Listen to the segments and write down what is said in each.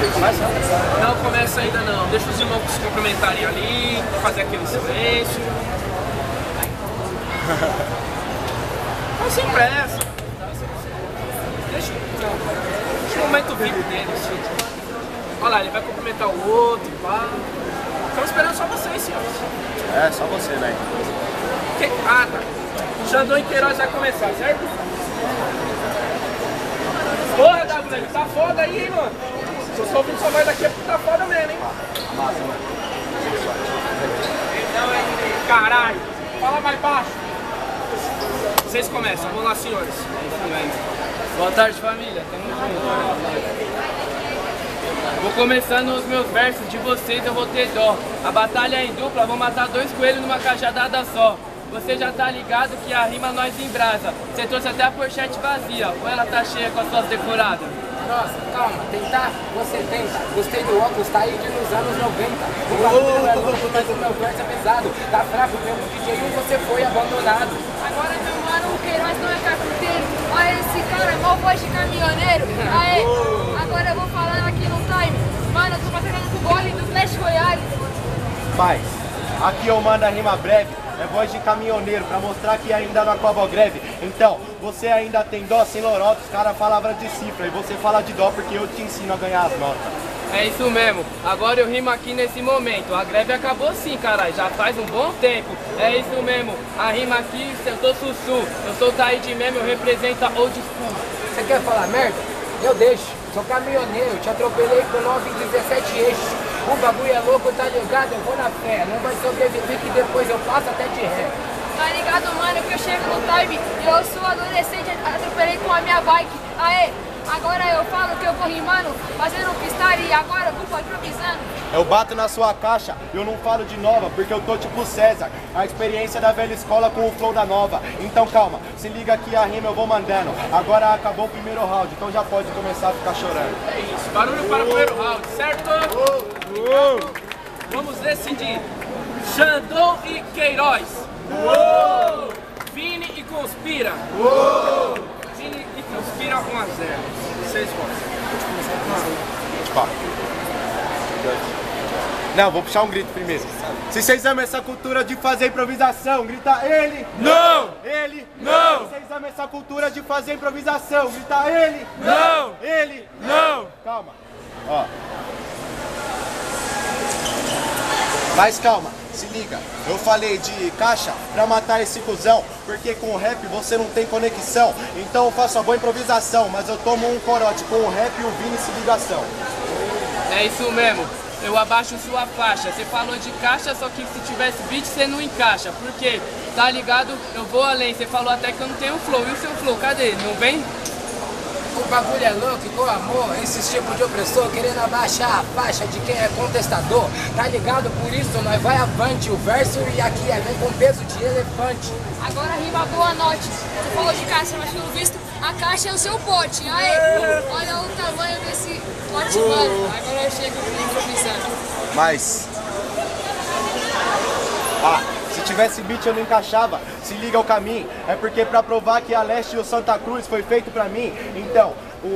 Começa? Não começa ainda não. Deixa os irmãos se cumprimentarem ali, fazer aquele silêncio. Não sem pressa. Deixa o momento vivo dele, assim. Olha lá, ele vai cumprimentar o outro, pá. Estamos esperando só vocês, senhores. É, só você, velho. Ah, tá. Xandão e Queiroz vai começar, certo? Porra, W, tá foda aí, hein, mano? Se eu só ouvindo sua voz daqui é porque tá foda mesmo, hein? Massa, mano. Caralho, fala mais baixo. Vocês começam, vamos lá, senhores. Boa tarde, família. Tamo junto. Vou começando os meus versos, de vocês eu vou ter dó. A batalha é em dupla, vou matar 2 coelhos numa cajadada só. Você já tá ligado que a rima nós embrasa. Você trouxe até a pochete vazia, ou ela tá cheia com as suas decoradas? Nossa, calma, tentar, você tenta. Gostei do óculos, tá aí de nos anos 90. O bagulho é louco, mas o meu verso é pesado. Tá fraco mesmo, DJ, você foi abandonado. Agora, meu mano, o Queiroz não é carpinteiro. Olha esse cara, mó voz de caminhoneiro. Aê, agora eu vou falar aqui no time. Mano, eu tô batalhando com o gole do Clash Royale. Paz, aqui eu mando a rima breve. É voz de caminhoneiro, pra mostrar que ainda não acabou a greve. Então, você ainda tem dó sem lorota, os caras falavam de cifra. E você fala de dó porque eu te ensino a ganhar as notas. É isso mesmo, agora eu rimo aqui nesse momento. A greve acabou sim, caralho, já faz um bom tempo. É isso mesmo, a rima aqui, eu sou Sussu. Eu sou Taíde mesmo, eu represento a Old School. Você quer falar merda? Eu deixo. Sou caminhoneiro, te atropelei com 9 e 17 eixos. O bagulho é louco, tá ligado? Eu vou na fé. Não vai sobreviver que depois eu passo até de ré. Tá ligado, mano, que eu chego no time e eu sou adolescente, atropelei com a minha bike. Aê, agora eu falo que eu vou rimando, fazendo freestyle e agora eu vou improvisando. Eu bato na sua caixa, eu não falo de nova, porque eu tô tipo César. A experiência da velha escola com o flow da nova. Então calma, se liga que a rima eu vou mandando. Agora acabou o primeiro round, então já pode começar a ficar chorando. É isso, barulho para o primeiro round, certo? Vamos decidir. Xandão e Queiroz. Vini e Conspira. Vini e Conspira 1 a 0. Vocês vão. Não, vou puxar um grito primeiro. Se vocês amam essa cultura de fazer improvisação, grita ele! Não! Ele! Não! Se vocês amam essa cultura de fazer improvisação, grita ele! Não! Ele! Não! Calma. Ó. Mas calma, se liga. Eu falei de caixa pra matar esse cuzão, porque com o rap você não tem conexão. Então eu faço a boa improvisação, mas eu tomo um corote com o rap e o Vini se ligação. É isso mesmo, eu abaixo sua faixa. Você falou de caixa, só que se tivesse beat você não encaixa. Porque, tá ligado? Eu vou além. Você falou até que eu não tenho flow. E o seu flow, cadê? Não vem? O bagulho é louco, igual amor, esses tipos de opressor querendo abaixar a faixa de quem é contestador. Tá ligado? Por isso nós vai avante. O verso e aqui é vem com peso de elefante. Agora rima boa noite. Você falou de caixa, mas pelo visto a caixa é o seu pote. Aê, olha o tamanho desse pote, mano. Agora eu chego improvisando. Mas... se tivesse beat eu não encaixava, se liga ao caminho. É porque pra provar que a Leste e o Santa Cruz foi feito pra mim. Então,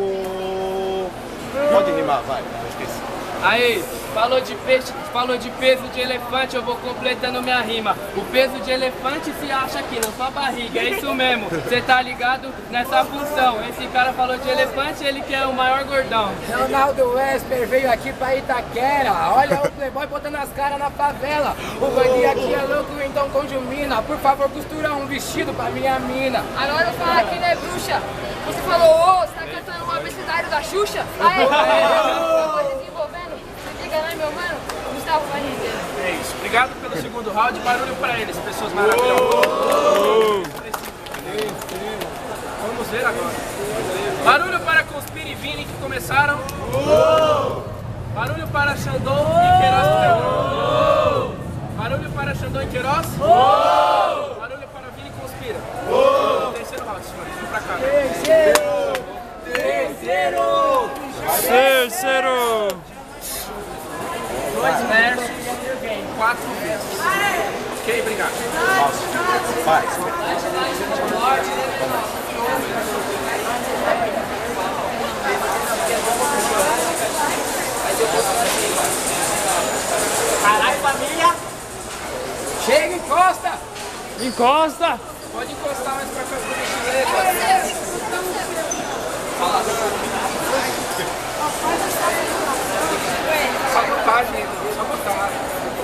pode rimar, vai, eu esqueci. Aí, falou de peixe, falou de peso de elefante, eu vou completando minha rima. O peso de elefante se acha aqui na sua barriga, é isso mesmo. Você tá ligado nessa função. Esse cara falou de elefante, ele que é o maior gordão. Ronaldo Wesper veio aqui pra Itaquera. Olha o playboy botando as caras na favela. O bandinho aqui é louco, então conjumina. Por favor, costura um vestido pra minha mina. Agora eu falo aqui, né, bruxa? Você falou, você tá cantando um abecedário da Xuxa? Aê, aê, desenvolvendo. Se liga, né, meu mano? Gustavo Barriga. É isso. Obrigado pelo segundo round. Barulho para eles, pessoas maravilhosas. Vamos ver agora. Barulho para Conspira e Vini que começaram. Barulho para Xandão e Queiroz. Barulho para Xandão e Queiroz. Barulho para Vini e Conspira. Terceiro round, senhores. Vem pra cá. Terceiro! 2 versos, 4 vezes. Ok, obrigado. Vai. Encosta! Pode encostar mais pra cá, por gentileza. Sabotagem, sabotagem.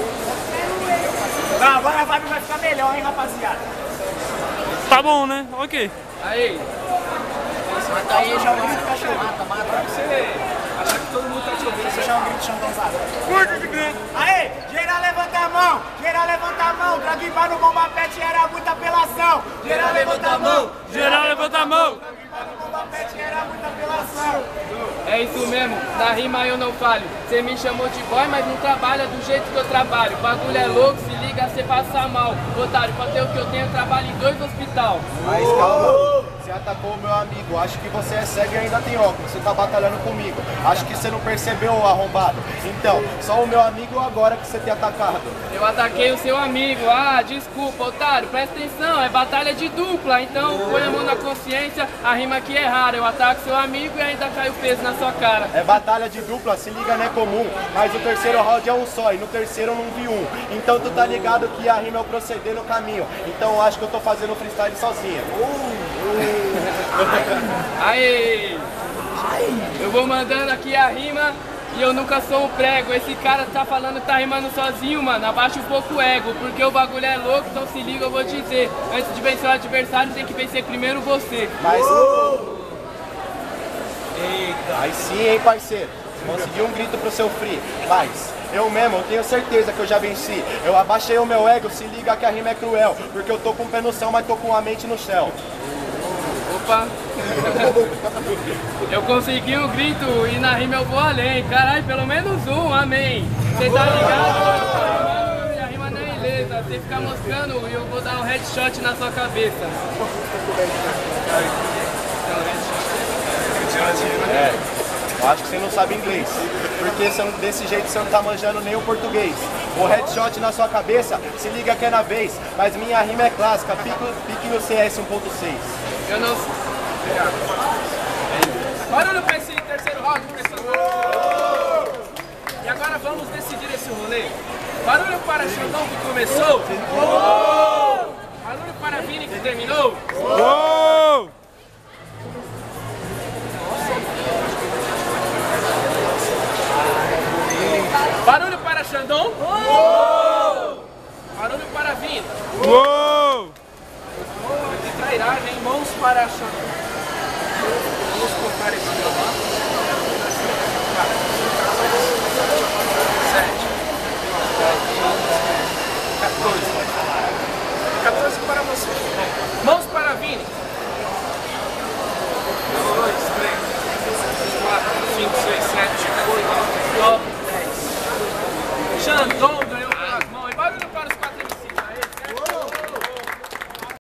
Não, agora a vibe vai ficar melhor, hein, rapaziada. Tá bom, né? Ok. Aí. Mata aí, já é um grito cachorro. Mata. Você achar que todo mundo tá te ouvindo, Você já é um grito chantãozado. Curto de grito. Aê, geral levanta a mão. Geral levanta a mão. Dragbar no Bomba Pet era muita apelação. Geral levanta a mão. Geral levanta a mão. Dragbar no Bomba Pet era muita apelação. É isso mesmo, na rima eu não falho. Cê me chamou de boy, mas não trabalha do jeito que eu trabalho. O bagulho é louco, se liga, cê passa mal. Otário, pra ter o que eu tenho, eu trabalho em 2 hospital. Mas calma, você atacou o meu amigo. Acho que você é cego e ainda tem óculos. Você tá batalhando comigo. Acho que você não percebeu, arrombado. Então, só o meu amigo agora que você tem atacado. Eu ataquei o seu amigo, ah, desculpa, otário, presta atenção, é batalha de dupla. Então põe a mão na consciência, a rima aqui é rara. Eu ataco seu amigo e ainda cai o peso na sua cara. É batalha de dupla, se liga, não é comum. Mas o terceiro round é um só e no terceiro eu não vi um. Então tu tá ligado que a rima é o proceder no caminho. Então eu acho que eu tô fazendo freestyle sozinho. Aí, eu vou mandando aqui a rima e eu nunca sou um prego. Esse cara tá falando que tá rimando sozinho, mano. Abaixa um pouco o ego, porque o bagulho é louco, então se liga, eu vou dizer. Antes de vencer o adversário, tem que vencer primeiro você. Mas... Eita. Aí sim, hein, parceiro. Conseguiu um grito pro seu free. Mas eu mesmo, eu tenho certeza que eu já venci. Eu abaixei o meu ego, se liga que a rima é cruel. Porque eu tô com o pé no céu, mas tô com a mente no céu. Opa! Eu consegui um grito e na rima eu vou além. Caralho, pelo menos um, amém. Você tá ligado? E a rima não é ilesa. Você ficar moscando e eu vou dar um headshot na sua cabeça. É, eu acho que você não sabe inglês. Porque desse jeito você não tá manjando nem o português. O headshot na sua cabeça, se liga que é na vez. Mas minha rima é clássica, pique no CS 1.6. Eu não... Barulho pra esse terceiro round, pessoal. E agora vamos decidir esse rolê. Barulho para Xandão que começou. Barulho para Vini que terminou. Barulho para Xandão.